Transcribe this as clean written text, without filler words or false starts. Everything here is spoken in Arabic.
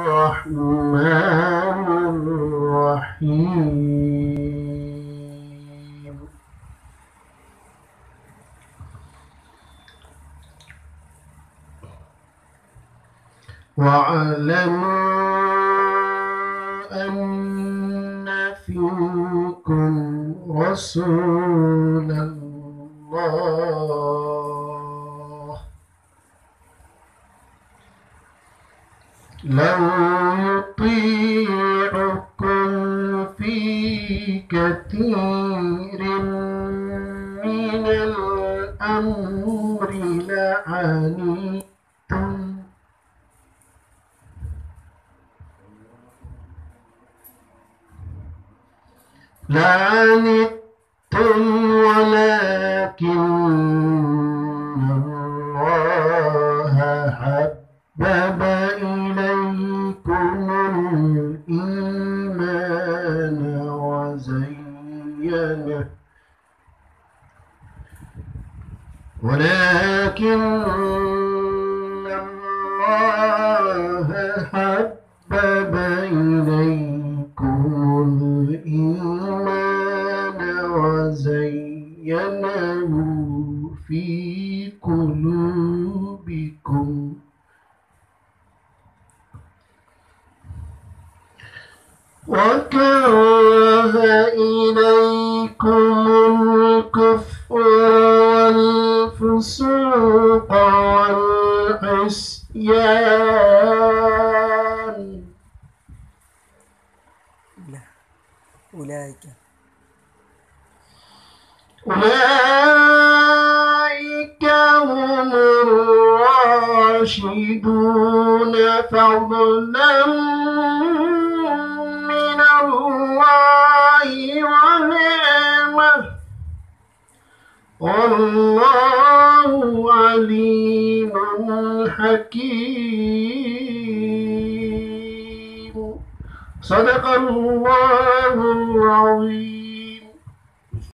الرحمن الرحيم. واعلموا أن فيكم رسول الله لو يطيعكم في كثير من الأمر لعنتم ولكن الله حبب إليكم الإيمان وزينه في قلوبكم وكره إليكم الكفر والفسوق والعصيان أولئك هم الراشدون فضلا من الله ونعمه والله عليم حكيم. صدق الله العظيم.